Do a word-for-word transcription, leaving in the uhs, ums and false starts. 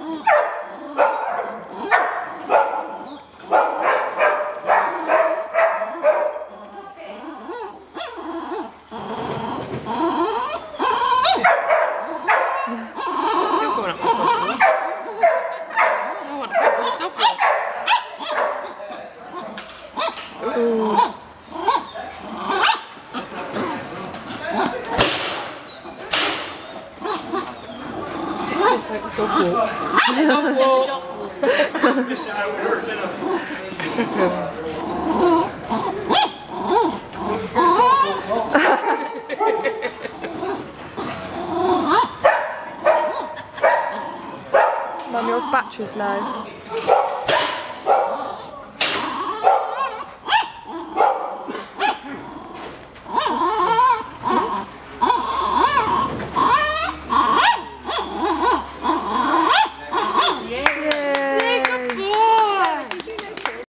Still going up the bottle. I want to put the double. Ooh. It just feels like a dog walk. Mum, your battery's low.